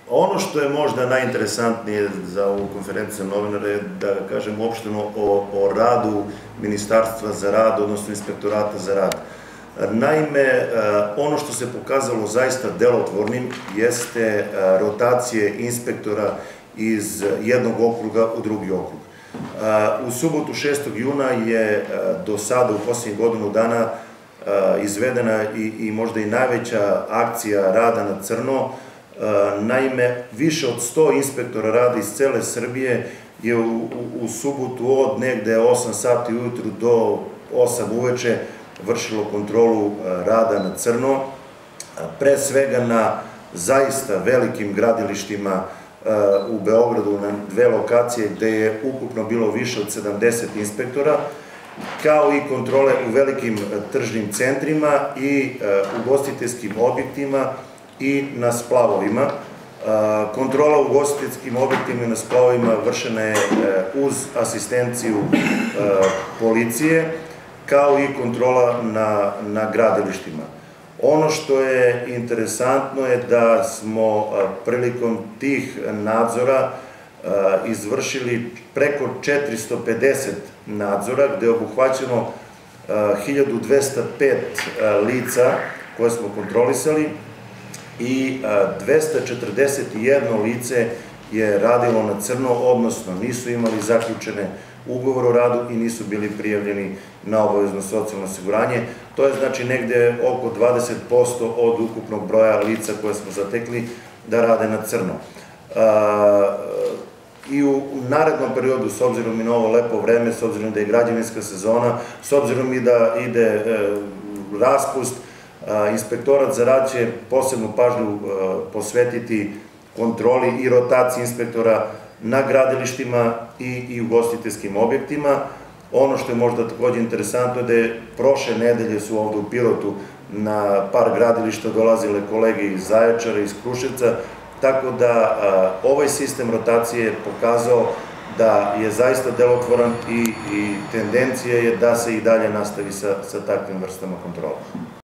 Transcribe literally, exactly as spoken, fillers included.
Ono što je možda najinteresantnije za ovu konferenciju novinara je da kažem uopšteno o, o radu Ministarstva za rad, odnosno Inspektorata za rad. Naime, ono što se pokazalo zaista delotvornim jeste rotacije inspektora iz jednog okruga u drugi okrug. U subotu šestog juna je do sada u posljednjih godinu dana izvedena i, i možda i najveća akcija rada na crno. Naime, više od sto inspektora rada iz cele Srbije je u, u, u subotu od negde osam sati ujutru do osam uveče vršilo kontrolu rada na crno, pre svega na zaista velikim gradilištima u Beogradu na dve lokacije gde je ukupno bilo više od sedamdeset inspektora, kao i kontrole u velikim tržnim centrima i ugostiteljskim objektima i na splavovima. Kontrola u ugostiteljskim objektima i na splavovima vršena je uz asistenciju policije, kao i kontrola na, na gradilištima. Ono što je interesantno je da smo prilikom tih nadzora izvršili preko četiristo pedeset nadzora, gde je obuhvaćeno hiljadu dvesta pet lica koje smo kontrolisali i dvesta četrdeset jedno lice je radilo na crno, odnosno nisu imali zaključene ugovor o radu i nisu bili prijavljeni na obavezno socijalno osiguranje. To je znači negde oko dvadeset posto od ukupnog broja lica koje smo zatekli da rade na crno. I u narednom periodu, s obzirom i na ovo lepo vreme, s obzirom da je građevinska sezona, s obzirom i da ide raspust, Inspektorat za rad će posebnu pažnju posvetiti kontroli i rotaciji inspektora na gradilištima i ugostiteljskim objektima. Ono što je možda takođe interesantno je da je prošle nedelje su ovde u Pirotu na par gradilišta dolazile kolege iz Zaječara, iz Kruševca, tako da ovaj sistem rotacije je pokazao da je zaista delotvoran i tendencija je da se i dalje nastavi sa takvim vrstama kontrola.